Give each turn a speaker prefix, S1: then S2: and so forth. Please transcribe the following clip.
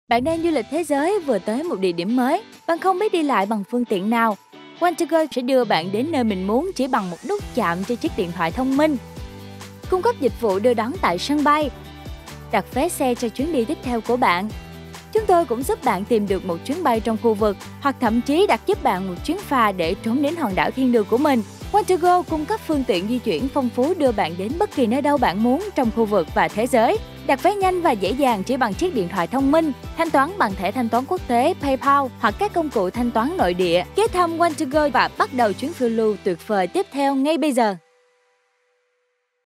S1: Bạn đang du lịch thế giới vừa tới một địa điểm mới, bạn không biết đi lại bằng phương tiện nào. One2Go sẽ đưa bạn đến nơi mình muốn chỉ bằng một nút chạm trên chiếc điện thoại thông minh. Cung cấp dịch vụ đưa đón tại sân bay, đặt vé xe cho chuyến đi tiếp theo của bạn. Chúng tôi cũng giúp bạn tìm được một chuyến bay trong khu vực hoặc thậm chí đặt giúp bạn một chuyến phà để trốn đến hòn đảo thiên đường của mình. One2Go cung cấp phương tiện di chuyển phong phú đưa bạn đến bất kỳ nơi đâu bạn muốn trong khu vực và thế giới. Đặt vé nhanh và dễ dàng chỉ bằng chiếc điện thoại thông minh, thanh toán bằng thẻ thanh toán quốc tế PayPal hoặc các công cụ thanh toán nội địa. Ghé thăm One2Go và bắt đầu chuyến phiêu lưu tuyệt vời tiếp theo ngay bây giờ.